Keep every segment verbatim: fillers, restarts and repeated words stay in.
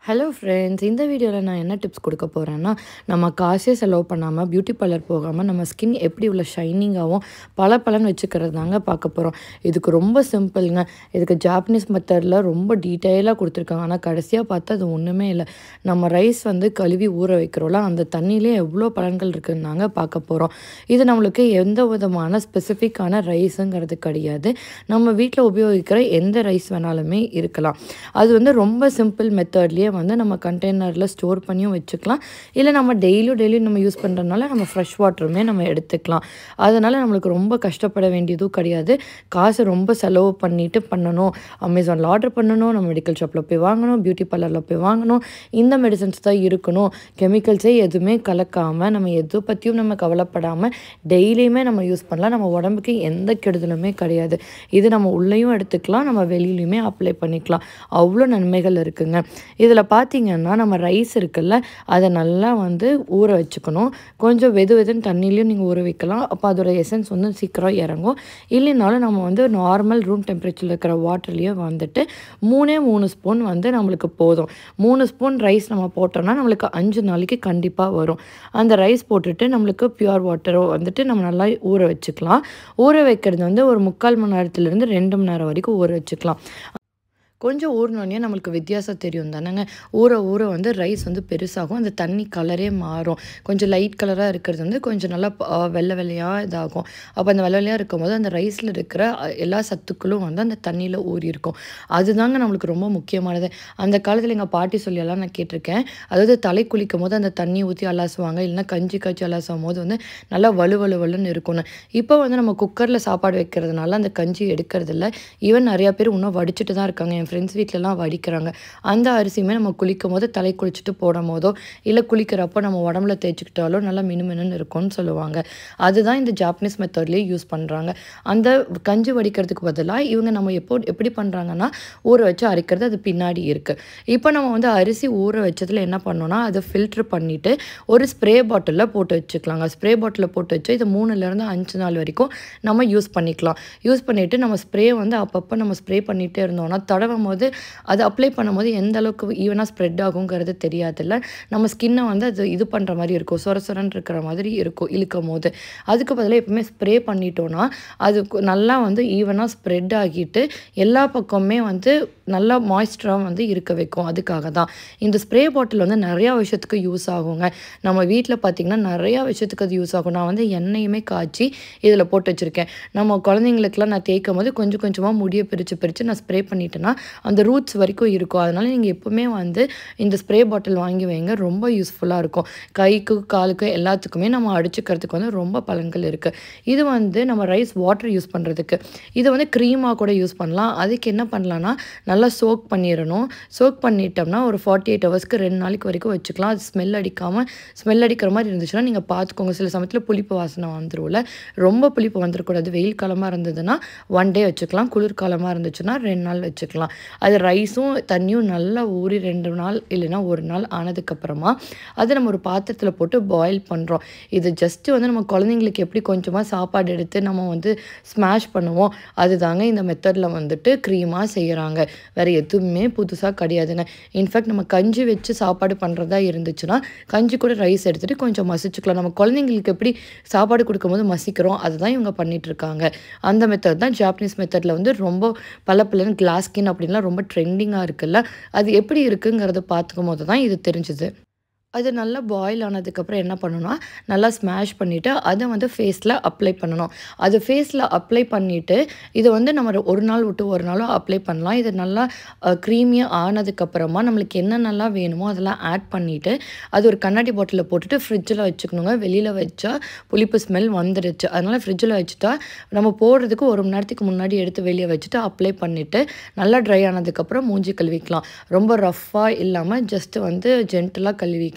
Hello friends, இந்த வீடியோவில் நான் என்ன டிப்ஸ் கொடுக்க போகிறேன்னா, நம்ம காசே செலவு பண்ணாமல் பியூட்டி பார்லர் போகாமல் நம்ம ஸ்கின் எப்படி உள்ள ஷைனிங்காகவும் பல பலன்னு வச்சுக்கிறது தாங்க பார்க்க போகிறோம். இதுக்கு ரொம்ப சிம்பிளுங்க. இதுக்கு ஜாப்பனீஸ் மெத்தடில் ரொம்ப டீட்டெயிலாக கொடுத்துருக்காங்க. ஆனால் கடைசியாக பார்த்தா அது ஒன்றுமே இல்லை. நம்ம ரைஸ் வந்து கழுவி ஊற வைக்கிறோம்ல, அந்த தண்ணியிலே எவ்வளோ பலன்கள் இருக்குதுன்னு தாங்க பார்க்க போகிறோம். இது நம்மளுக்கு எந்த விதமான ஸ்பெசிஃபிக்கான ரைஸுங்கிறது கிடையாது. நம்ம வீட்டில் உபயோகிக்கிற எந்த ரைஸ் வேணாலுமே இருக்கலாம். அது வந்து ரொம்ப சிம்பிள் மெத்தட்லேயே வந்து நம்ம கண்டெய்னரில் ஸ்டோர் பண்ணியும் வச்சுக்கலாம். இல்லை நம்ம டெய்லியும் டெய்லியும் நம்ம யூஸ் பண்ணுறதுனால நம்ம ஃப்ரெஷ் வாட்டருமே நம்ம எடுத்துக்கலாம். அதனால் நம்மளுக்கு ரொம்ப கஷ்டப்பட வேண்டியதும் கிடையாது. காசு ரொம்ப செலவு பண்ணிவிட்டு பண்ணணும், அமேசானில் ஆர்டர் பண்ணணும், நம்ம மெடிக்கல் ஷாப்பில் போய் வாங்கணும், பியூட்டி பார்லரில் போய் வாங்கணும், இந்த மெடிசன்ஸ் தான் இருக்கணும், கெமிக்கல்ஸே எதுவுமே கலக்காமல் நம்ம எதை பற்றியும் நம்ம கவலைப்படாமல் டெய்லியுமே நம்ம யூஸ் பண்ணலாம். நம்ம உடம்புக்கு எந்த கெடுதலுமே கிடையாது. இது நம்ம உள்ளேயும் எடுத்துக்கலாம், நம்ம வெளியிலையுமே அப்ளை பண்ணிக்கலாம். அவ்வளோ நன்மைகள் இருக்குங்க. இதில் பார்த்தீங்கன்னா நம்ம ரைஸ் இருக்குல்ல, அதை நல்லா வந்து ஊற வச்சுக்கணும். கொஞ்சம் வெது வெதுன்னு தண்ணிலையும் நீங்கள் ஊற வைக்கலாம். அப்போ அதோட எசன்ஸ் வந்து சீக்கிரம் இறங்கும். இல்லைனாலும் நம்ம வந்து நார்மல் ரூம் டெம்பரேச்சரில் இருக்கிற வாட்டர்லேயே வந்துட்டு மூணே மூணு ஸ்பூன் வந்து நம்மளுக்கு போதும். மூணு ஸ்பூன் ரைஸ் நம்ம போட்டோம்னா நம்மளுக்கு அஞ்சு நாளைக்கு கண்டிப்பாக வரும். அந்த ரைஸ் போட்டுட்டு நம்மளுக்கு பியூர் வாட்டரோ வந்துட்டு நம்ம நல்லா ஊற வச்சுக்கலாம். ஊற வைக்கிறது வந்து ஒரு முக்கால் மணி நேரத்துலேருந்து ரெண்டு மணி நேரம் வரைக்கும் ஊற வச்சுக்கலாம். கொஞ்சம் ஊறினோடனே நம்மளுக்கு வித்தியாசம் தெரியும் தானேங்க. ஊற ஊற வந்து ரைஸ் வந்து பெருசாகும், அந்த தண்ணி கலரே மாறும். கொஞ்சம் லைட் கலராக இருக்கிறது வந்து கொஞ்சம் நல்லா வெள்ளை வெள்ளையாக இதாகும். அப்போ அந்த வெள்ளை வெள்ளையாக இருக்கும்போது அந்த ரைஸில் இருக்கிற எல்லா சத்துக்களும் வந்து அந்த தண்ணியில் ஊறி இருக்கும். அதுதாங்க நம்மளுக்கு ரொம்ப முக்கியமானது. அந்த காலத்தில் எங்கள் பாட்டி சொல்லியெல்லாம் நான் கேட்டிருக்கேன். அதாவது தலை குளிக்கும் போது அந்த தண்ணி ஊற்றி அலாசுவாங்க, இல்லைன்னா கஞ்சி காய்ச்சி அலாசும் போது வந்து நல்லா வலு வலு வலுன்னு இருக்கணும். இப்போ வந்து நம்ம குக்கரில் சாப்பாடு வைக்கிறதுனால அந்த கஞ்சி எடுக்கிறதில்ல. ஈவன் நிறையா பேர் இன்னும் வடிச்சிட்டு தான் இருக்காங்க. என் ஃப்ரெண்ட்ஸ் வீட்டிலலாம் வடிக்கிறாங்க. அந்த அரிசியுமே நம்ம குளிக்கும் போது தலை குளிச்சுட்டு போடும் போதோ இல்லை குளிக்கிறப்போ நம்ம உடம்புல தேய்ச்சிக்கிட்டாலோ நல்லா மினுமினுன்னு இருக்கும்னு சொல்லுவாங்க. அதுதான் இந்த ஜாப்பனீஸ் மெத்தட்லேயே யூஸ் பண்ணுறாங்க. அந்த கஞ்சி வடிக்கிறதுக்கு பதிலாக இவங்க நம்ம எப்போ எப்படி பண்ணுறாங்கன்னா ஊற வச்சு அரைக்கிறது அது பின்னாடி இருக்குது. இப்போ நம்ம வந்து அரிசி ஊற வச்சதில் என்ன பண்ணோன்னா அதை ஃபில்ட்ரு பண்ணிவிட்டு ஒரு ஸ்ப்ரே பாட்டிலில் போட்டு வச்சுக்கலாங்க. ஸ்ப்ரே பாட்டிலில் போட்டு வச்சு இது மூணுலேருந்து அஞ்சு நாள் வரைக்கும் நம்ம யூஸ் பண்ணிக்கலாம். யூஸ் பண்ணிவிட்டு நம்ம ஸ்ப்ரே வந்து அப்பப்போ நம்ம ஸ்ப்ரே பண்ணிகிட்டே இருந்தோம்னா தடவும் போது அது அப்ளை பண்ணும்போது எந்த அளவுக்கு ஈவனாக ஸ்ப்ரெட் ஆகுங்கிறது தெரியாதுல்ல. நம்ம ஸ்கின்னை வந்து அது இது பண்ணுற மாதிரி இருக்கும், சொர சொரன்னு இருக்கிற மாதிரி இருக்கும் இழுக்கும் போது. அதுக்கு பதிலாக எப்பவுமே ஸ்ப்ரே பண்ணிட்டோன்னா அது நல்லா வந்து ஈவனாக ஸ்ப்ரெட் ஆகிட்டு எல்லா பக்கமுமே வந்து நல்லா மாய்ஸ்டராக வந்து இருக்க வைக்கும். அதுக்காக தான் இந்த ஸ்ப்ரே பாட்டில் வந்து நிறையா விஷயத்துக்கு யூஸ் ஆகுங்க. நம்ம வீட்டில் பார்த்திங்கன்னா நிறையா விஷயத்துக்கு அது யூஸ் ஆகும். நான் வந்து எண்ணெயுமே காய்ச்சி இதில் போட்டு வச்சுருக்கேன். நம்ம குழந்தைங்களுக்குலாம் நான் தேய்க்கும் போது கொஞ்சம் கொஞ்சமாக முடியை பிரித்து பிரித்து நான் ஸ்ப்ரே பண்ணிட்டேன்னா அந்த ரூட்ஸ் வரைக்கும் இருக்கும். அதனால் நீங்கள் எப்போவுமே வந்து இந்த ஸ்ப்ரே பாட்டில் வாங்கி வைங்க, ரொம்ப யூஸ்ஃபுல்லாக இருக்கும். கைக்கு காலுக்கு எல்லாத்துக்குமே நம்ம அடிச்சுக்கிறதுக்கு வந்து ரொம்ப பலன்கள் இருக்குது. இது வந்து நம்ம ரைஸ் வாட்டர் யூஸ் பண்ணுறதுக்கு. இதை வந்து க்ரீமாக கூட யூஸ் பண்ணலாம். அதுக்கு என்ன பண்ணலான்னா நல்லா சோக் பண்ணிடணும். சோக் பண்ணிட்டோம்னா ஒரு ஃபார்ட்டி எயிட் ஹவர்ஸ்க்கு ரெண்டு நாளைக்கு வரைக்கும் வச்சுக்கலாம். அது ஸ்மெல் அடிக்காமல் ஸ்மெல் அடிக்கிற மாதிரி இருந்துச்சுன்னா நீங்கள் பார்த்துக்கோங்க. சில சமயத்தில் புளிப்பு வாசனை வந்துடும்ல, ரொம்ப புளிப்பு வந்துடக்கூடாது. வெயில் காலமாக இருந்ததுன்னா ஒன் டே வச்சுக்கலாம், குளிர்காலமாக இருந்துச்சுன்னா ரெண்டு நாள் வச்சுக்கலாம். அது ரைஸும் தண்ணியும் நல்லா ஊறி ரெண்டு நாள் இல்லைன்னா ஒரு நாள் ஆனதுக்கப்புறமா அதை நம்ம ஒரு பாத்திரத்தில் போட்டு பாயில் பண்ணுறோம். இது ஜஸ்ட்டு வந்து நம்ம குழந்தைங்களுக்கு எப்படி கொஞ்சமாக சாப்பாடு எடுத்து நம்ம வந்து ஸ்மாஷ் பண்ணுவோம், அதுதாங்க இந்த மெத்தடில் வந்துட்டு க்ரீமாக செய்கிறாங்க. வேறு எதுவுமே புதுசாக கிடையாதுங்க. இன்ஃபேக்ட் நம்ம கஞ்சி வச்சு சாப்பாடு பண்ணுறதா இருந்துச்சுன்னா கஞ்சி கூட ரைஸ் எடுத்துகிட்டு கொஞ்சம் மசிச்சுக்கலாம். நம்ம குழந்தைங்களுக்கு எப்படி சாப்பாடு கொடுக்கும்போது மசிக்கிறோம் அதுதான் இவங்க பண்ணிகிட்ருக்காங்க. அந்த மெத்தட் தான் ஜாப்பனீஸ் மெத்தடில் வந்து ரொம்ப பல பலன்னு கிளாஸ் ஸ்கின் அப்படின்லாம் ரொம்ப ட்ரெண்டிங்காக இருக்குல்ல, அது எப்படி இருக்குங்கிறத பார்த்துக்கும் போது தான் இது தெரிஞ்சுது. அது நல்லா பாயில் ஆனதுக்கப்புறம் என்ன பண்ணணும்னா நல்லா ஸ்மாஷ் பண்ணிவிட்டு அதை வந்து ஃபேஸில் அப்ளை பண்ணணும். அது ஃபேஸில் அப்ளை பண்ணிவிட்டு இது வந்து நம்ம ஒரு நாள் விட்டு ஒரு நாளும் அப்ளை பண்ணலாம். இது நல்லா க்ரீமியாக ஆனதுக்கப்புறமா நம்மளுக்கு என்னென்னலாம் வேணுமோ அதெல்லாம் ஆட் பண்ணிவிட்டு அது ஒரு கண்ணாடி பாட்டிலில் போட்டுட்டு ஃப்ரிட்ஜில் வச்சுக்கணுங்க. வெளியில் வச்சா புளிப்பு ஸ்மெல் வந்துடுச்சு. அதனால் ஃப்ரிட்ஜில் வச்சுட்டா நம்ம போடுறதுக்கு ஒரு மணி நேரத்துக்கு முன்னாடி எடுத்து வெளியே வச்சுட்டு அப்ளை பண்ணிவிட்டு நல்லா ட்ரை ஆனதுக்கப்புறம் மூஞ்சி கழுவிக்கலாம். ரொம்ப ரஃப்பாக இல்லாமல் ஜஸ்ட்டு வந்து ஜென்டலாக கழுவிக்கலாம்.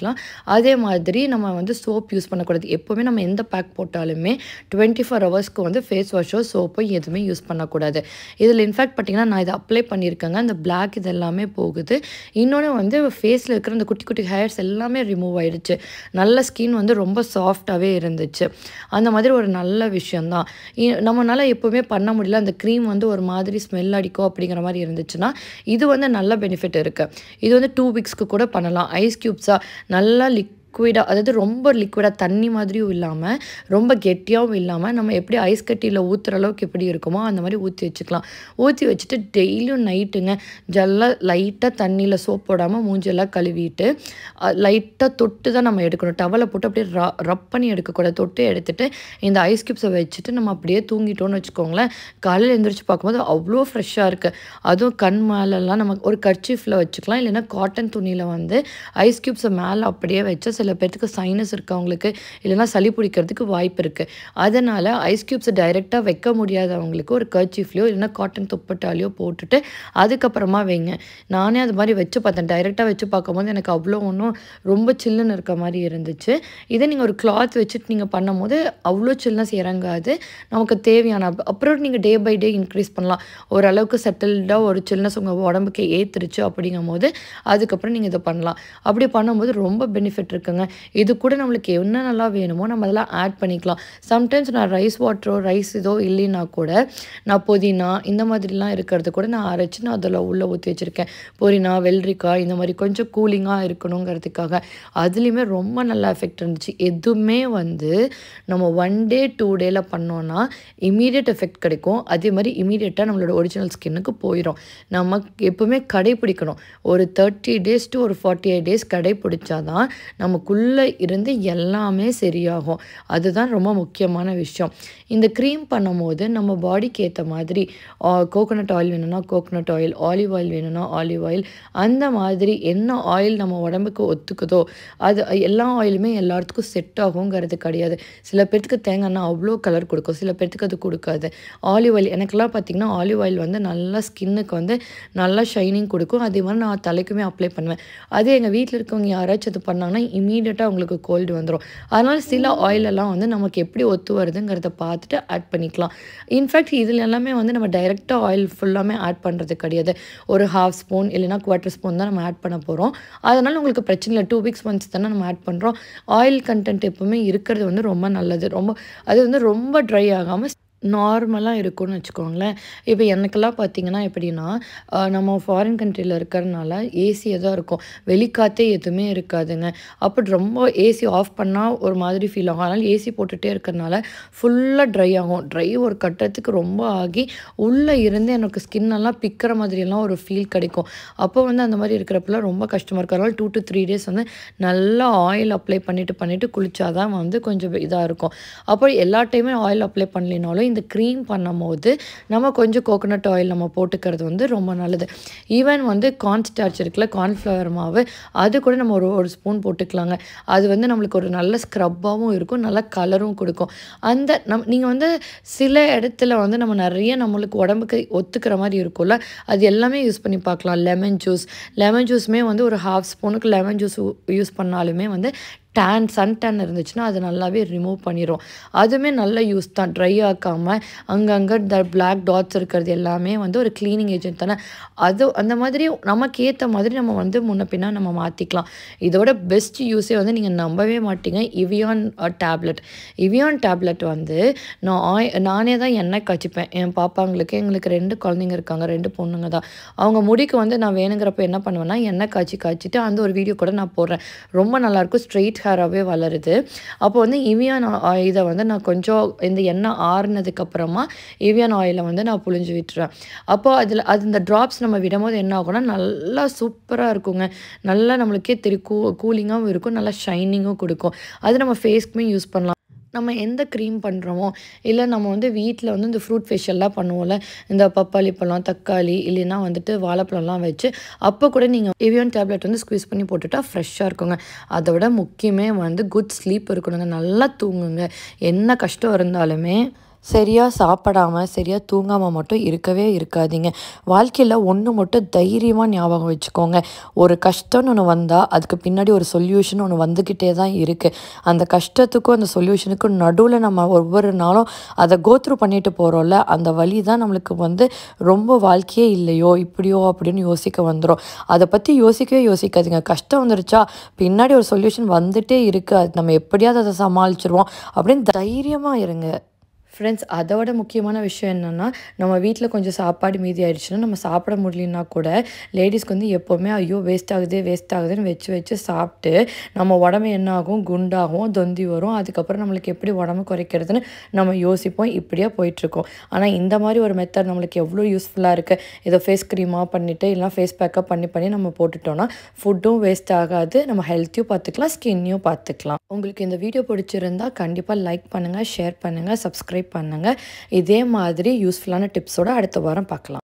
பண்ணிக்கலாம். அதே மாதிரி நம்ம வந்து சோப் யூஸ் பண்ணக்கூடாது. எப்போவுமே நம்ம எந்த பேக் போட்டாலுமே டுவெண்ட்டி ஃபோர் ஹவர்ஸ்க்கு வந்து ஃபேஸ் வாஷோ சோப்போ எதுவுமே யூஸ் பண்ணக்கூடாது. இதில் இன்ஃபேக்ட் பார்த்தீங்கன்னா நான் இதை அப்ளை பண்ணியிருக்கேங்க. அந்த பிளாக் இது எல்லாமே போகுது. இன்னொன்று வந்து ஃபேஸில் இருக்கிற அந்த குட்டி குட்டி ஹேர்ஸ் எல்லாமே ரிமூவ் ஆகிடுச்சு. நல்ல ஸ்கின் வந்து ரொம்ப சாஃப்டாகவே இருந்துச்சு. அந்த மாதிரி ஒரு நல்ல விஷயந்தான். நம்மளால் எப்போவுமே பண்ண முடியல, அந்த க்ரீம் வந்து ஒரு மாதிரி ஸ்மெல் அடிக்கும் அப்படிங்கிற மாதிரி இருந்துச்சுன்னா இது வந்து நல்ல பெனிஃபிட் இருக்குது. இது வந்து டூ வீக்ஸ்க்கு கூட பண்ணலாம். ஐஸ் க்யூப்ஸாக நல்லா லிக் லிக்விடாக, அதாவது ரொம்ப லிக்விடாக தண்ணி மாதிரியும் இல்லாமல் ரொம்ப கெட்டியாகவும் இல்லாமல் நம்ம எப்படி ஐஸ் கட்டியில் ஊற்றுற அளவுக்கு எப்படி இருக்குமோ அந்த மாதிரி ஊற்றி வச்சுக்கலாம். ஊற்றி வச்சுட்டு டெய்லியும் நைட்டுங்க ஜெல்லாம் லைட்டாக தண்ணியில் சோப் போடாமல் மூஞ்செல்லாம் கழுவிட்டு லைட்டாக தொட்டு தான் நம்ம எடுக்கணும். டவலை போட்டு அப்படியே ர ரப் பண்ணி எடுக்கக்கூடாது. தொட்டு எடுத்துகிட்டு இந்த ஐஸ் க்யூப்ஸை வச்சுட்டு நம்ம அப்படியே தூங்கிட்டோன்னு வச்சுக்கோங்களேன், காலையில் எழுந்திரிச்சு பார்க்கும்போது அவ்வளோ ஃப்ரெஷ்ஷாக இருக்குது. அதுவும் கண் மேலெல்லாம் நம்ம ஒரு கர்ச்சீஃபில் வச்சுக்கலாம், இல்லைன்னா காட்டன் துணியில் வந்து ஐஸ் க்யூப்ஸை மேலே அப்படியே வச்சு சில பேர்த்துக்கு சைனஸ் இருக்கவங்களுக்கு இல்லைனா சளி பிடிக்கிறதுக்கு வாய்ப்பு இருக்குது. அதனால் ஐஸ் க்யூப்ஸை டைரெக்டாக வைக்க முடியாதவங்களுக்கு ஒரு கர்ச்சீஃப்லையோ இல்லைனா காட்டன் துப்பட்டாலையோ போட்டுட்டு அதுக்கப்புறமா வைங்க. நானே அது மாதிரி வச்சு பார்த்தேன். டைரெக்டாக வச்சு பார்க்கும்போது எனக்கு அவ்வளோ ஒன்றும் ரொம்ப சில்லுன்னு இருக்க மாதிரி இருந்துச்சு. இதே நீங்கள் ஒரு கிளாத் வச்சுட்டு நீங்கள் பண்ணும் போது அவ்வளோ சில்னஸ் இறங்காது. நமக்கு தேவையான அப்புறம் நீங்கள் டே பை டே இன்க்ரீஸ் பண்ணலாம். ஓரளவுக்கு செட்டில்டாக ஒரு சில்னஸ் உங்கள் உடம்புக்கு ஏற்றுருச்சு அப்படிங்கும் போது அதுக்கப்புறம் நீங்கள் இதை பண்ணலாம். அப்படி பண்ணும்போது ரொம்ப பெனிஃபிட் இருக்குங்க. இது கூட நம்மளுக்கு என்ன நல்லா வேணுமோ நம்ம அதெல்லாம் ஆட் பண்ணிக்கலாம். சம்டைம்ஸ் நான் ரைஸ் வாட்டரோ ரைஸ் இதோ இல்லைன்னா கூட நான் புதினா இந்த மாதிரிலாம் இருக்கிறது கூட நான் அரைச்சி நான் அதில் உள்ளே ஊற்றி வச்சுருக்கேன். புதினா, வெள்ளரிக்காய் இந்த மாதிரி கொஞ்சம் கூலிங்காக இருக்கணுங்கிறதுக்காக. அதுலேயுமே ரொம்ப நல்ல எஃபெக்ட் இருந்துச்சு. எதுவுமே வந்து நம்ம ஒன் டே டூ டேயில் பண்ணோன்னா இமீடியட் எஃபெக்ட் கிடைக்கும். அதே மாதிரி இமீடியட்டாக நம்மளோட ஒரிஜினல் ஸ்கின்னுக்கு போயிடும். நம்ம எப்போவுமே கடைப்பிடிக்கணும். ஒரு தேர்ட்டி டேஸ் டு ஒரு ஃபார்ட்டி எயிட் டேஸ் கடைப்பிடிச்சாதான் நமக்குள்ளே இருந்து எல்லாமே சரியாகும். அதுதான் ரொம்ப முக்கியமான விஷயம். இந்த க்ரீம் பண்ணும்போது நம்ம பாடிக்கு ஏற்ற மாதிரி கோகோனட் ஆயில் வேணும்னா கோகோனட் ஆயில், ஆலிவ் ஆயில் வேணும்னா ஆலிவ் ஆயில், அந்த மாதிரி என்ன ஆயில் நம்ம உடம்புக்கு ஒத்துக்குதோ அது எல்லா ஆயிலுமே எல்லாத்துக்கும் செட் ஆகுங்கிறது கிடையாது. சில பேர்த்துக்கு தேங்காய் எண்ணெய் அவ்வளோ கலர் கொடுக்கும், சில பேர்த்துக்கு அது கொடுக்காது. ஆலிவ் ஆயில் எனக்கெல்லாம் பார்த்திங்கன்னா ஆலிவ் ஆயில் வந்து நல்லா ஸ்கின்னுக்கு வந்து நல்லா ஷைனிங் கொடுக்கும். அதே மாதிரி நான் தலைக்குமே அப்ளை பண்ணுவேன். அதே எங்கள் வீட்டில் இருக்கவங்க யாராச்சும் அது பண்ணாங்கன்னா இமீடியட்டாக உங்களுக்கு கோல்டு வந்துடும். அதனால் சில ஆயிலெல்லாம் வந்து நமக்கு எப்படி ஒத்து வருதுங்கிறத பார்த்துட்டு ஆட் பண்ணிக்கலாம். இன்ஃபேக்ட் இதில் எல்லாமே வந்து நம்ம டைரெக்டாக ஆயில் ஃபுல்லாமே ஆட் பண்ணுறது கிடையாது. ஒரு ஹாஃப் ஸ்பூன் இல்லைனா குவார்ட்டர் ஸ்பூன் தான் நம்ம ஆட் பண்ண போகிறோம். அதனால் உங்களுக்கு பிரச்சனை இல்லை. டூ வீக்ஸ் ஒன்ஸ் தானே நம்ம ஆட் பண்ணுறோம். ஆயில் கண்டென்ட் எப்போவுமே இருக்கிறது வந்து ரொம்ப நல்லது. ரொம்ப அது வந்து ரொம்ப ட்ரை ஆகாமல் நார்மலாக இருக்கும்னு வச்சுக்கோங்களேன். இப்போ எனக்கெல்லாம் பார்த்திங்கன்னா எப்படின்னா நம்ம ஃபாரின் கண்ட்ரியில் இருக்கிறதுனால ஏசியே தான் இருக்கும், வெளிக்காற்றே எதுவுமே இருக்காதுங்க. அப்போ ரொம்ப ஏசி ஆஃப் பண்ணால் ஒரு மாதிரி ஃபீல் ஆகும். அதனால் ஏசி போட்டுகிட்டே இருக்கிறதுனால ஃபுல்லாக ட்ரை ஆகும். ட்ரை ஒரு கட்டத்துக்கு ரொம்ப ஆகி உள்ளே இருந்து எனக்கு ஸ்கின்னெல்லாம் பிக்கிற மாதிரியெல்லாம் ஒரு ஃபீல் கிடைக்கும். அப்போ வந்து அந்த மாதிரி இருக்கிறப்பெல்லாம் ரொம்ப கஷ்டமாக இருக்கும். அதனால் டூ டு த்ரீ டேஸ் வந்து நல்லா ஆயில் அப்ளை பண்ணிவிட்டு பண்ணிவிட்டு குளிச்சாதான் வந்து கொஞ்சம் இதாக இருக்கும். அப்போ எல்லா டைமே ஆயில் அப்ளை பண்ணலினாலும் இந்த க்ரீம் பண்ணும்போது நம்ம கொஞ்சம் கோகோனட் ஆயில் நம்ம போட்டுக்கிறது வந்து ரொம்ப நல்லது. ஈவன் வந்து கார்ன் ஸ்டார்ச் இருக்குல்ல, கார்ன்ஃப்ளவர் மாவு, அது கூட நம்ம ஒரு ஒரு ஸ்பூன் போட்டுக்கலாங்க. அது வந்து நம்மளுக்கு ஒரு நல்ல ஸ்க்ரப்பாகவும் இருக்கும், நல்ல கலரும் கொடுக்கும். அந்த நம் நீங்கள் வந்து சில இடத்துல வந்து நம்ம நிறைய நம்மளுக்கு உடம்புக்கு ஒத்துக்கிற மாதிரி இருக்கும்ல, அது எல்லாமே யூஸ் பண்ணி பார்க்கலாம். லெமன் ஜூஸ் லெமன் ஜூஸுமே வந்து ஒரு ஹாஃப் ஸ்பூனுக்கு லெமன் ஜூஸ் யூஸ் பண்ணாலுமே வந்து டேன் சன் டேன் இருந்துச்சுன்னா அது நல்லாவே ரிமூவ் பண்ணிடும். அதுவுமே நல்ல யூஸ் தான். ட்ரை ஆக்காமல் அங்கங்கே த பிளாக் டாட்ஸ் இருக்கிறது எல்லாமே வந்து ஒரு க்ளீனிங் ஏஜென்ட் தானே. அது அந்த மாதிரி நமக்கு ஏற்ற மாதிரி நம்ம வந்து முன்ன பின்னா நம்ம மாற்றிக்கலாம். இதோட பெஸ்ட் யூஸே வந்து நீங்கள் நம்பவே மாட்டீங்க, இவியான் டேப்லெட். இவியான் டேப்லெட் வந்து நான் ஆய் நானே தான் எண்ணெய் காய்ச்சிப்பேன். என் பாப்பாங்களுக்கு எங்களுக்கு ரெண்டு குழந்தைங்க இருக்காங்க, ரெண்டு பொண்ணுங்க தான். அவங்க முடிக்கு வந்து நான் வேணுங்கிறப்ப என்ன பண்ணுவேன்னா எண்ணெய் காய்ச்சி காய்ச்சிட்டு அந்த ஒரு வீடியோ கூட நான் போடுறேன். ரொம்ப நல்லாயிருக்கும். ஸ்ட்ரெயிட் ஹேராகவே வளருது. அப்போ வந்து இவியான் இதை வந்து நான் கொஞ்சம் இந்த எண்ணெய் ஆறுனதுக்கப்புறமா இவியான் ஆயிலை வந்து நான் புழிஞ்சு விட்டுறேன். அப்போது அதில் அது இந்த ட்ராப்ஸ் நம்ம விடும்போது என்ன ஆகும்னா நல்லா சூப்பராக இருக்குங்க. நல்லா நம்மளுக்கே தெரியும், கூ கூலிங்காகவும் இருக்கும், நல்லா ஷைனிங்கும் கொடுக்கும். அது நம்ம ஃபேஸ்க்குமே யூஸ் பண்ணலாம். நம்ம எந்த க்ரீம் பண்ணுறோமோ இல்லை நம்ம வந்து வீட்டில் வந்து இந்த ஃப்ரூட் ஃபேஷியல்லாம் பண்ணுவோம்ல, இந்த பப்பாளி பழம், தக்காளி இல்லைன்னா வந்துட்டு வாழைப்பழம்லாம் வச்சு அப்போ கூட நீங்கள் எவியான் டேப்லெட் வந்து ஸ்குவீஸ் பண்ணி போட்டுட்டா ஃப்ரெஷ்ஷாக இருக்குங்க. அதை விட முக்கியமே வந்து குட் ஸ்லீப் இருக்கணுங்க. நல்லா தூங்குங்க. என்ன கஷ்டம் இருந்தாலுமே சரியா சாப்பிடாம, சரியா தூங்காம மட்டும் இருக்கவே இருக்காதீங்க. வாழ்க்கையில ஒண்ணு மட்டும் தைரியமா ஞாபகம் வச்சுக்கோங்க. ஒரு கஷ்டம்னு ஒண்ணு வந்தா, அதுக்கு பின்னாடி ஒரு சொல்யூஷன் ஒண்ணு வந்துகிட்டே தான் இருக்கு. அந்த கஷ்டத்துக்கும், அந்த சொல்யூஷனுக்கும் நடுவுல நம்ம ஒவ்வொரு நாளும் அத கோ த்ரூ பண்ணிட்டு போறோம்ல, அந்த வலி தான் நம்மளுக்கு வந்து ரொம்ப வாழ்க்கையே இல்லையோ! இப்படியோ! அப்படின்னு யோசிக்க வந்துரும். அத பத்தி யோசிக்கவே யோசிக்காதீங்க. கஷ்டம் வந்துருச்சா, பின்னாடி ஒரு சொல்யூஷன் வந்துட்டே இருக்கு. அது நம்ம எப்படியாவது அத சமாளிச்சுருவோம் அப்படின்னு தைரியமா இருங்க. ஃப்ரெண்ட்ஸ், அதோட முக்கியமான விஷயம் என்னென்னா, நம்ம வீட்டில் கொஞ்சம் சாப்பாடு மீதி ஆயிடுச்சுன்னா நம்ம சாப்பிட முடியலன்னா கூட லேடிஸ்க்கு வந்து எப்போவுமே ஐயோ வேஸ்ட் ஆகுது வேஸ்ட் ஆகுதுன்னு வச்சு வச்சு சாப்பிட்டு நம்ம உடம்பு என்ன ஆகும், குண்டாகும், தொந்தி வரும். அதுக்கப்புறம் நம்மளுக்கு எப்படி உடம்பு குறைக்கிறதுன்னு நம்ம யோசிப்போம். இப்படியே போயிட்டுருக்கோம். ஆனால் இந்த மாதிரி ஒரு மெத்தட் நம்மளுக்கு எவ்வளோ யூஸ்ஃபுல்லாக இருக்குது. ஏதோ ஃபேஸ் க்ரீமாக பண்ணிவிட்டு இல்லைனா ஃபேஸ் பேக்கப் பண்ணி பண்ணி நம்ம போட்டுட்டோன்னா ஃபுட்டும் வேஸ்ட் ஆகாது, நம்ம ஹெல்த்தையும் பார்த்துக்கலாம், ஸ்கின்னையும் பார்த்துக்கலாம். உங்களுக்கு இந்த வீடியோ பிடிச்சிருந்தா கண்டிப்பாக லைக் பண்ணுங்கள், ஷேர் பண்ணுங்கள், சப்ஸ்கிரைப் பண்ணுங்க. இதே மாதிரி யூஸ்ஃபுல்லான டிப்ஸோட அடுத்த வாரம் பார்க்கலாம்.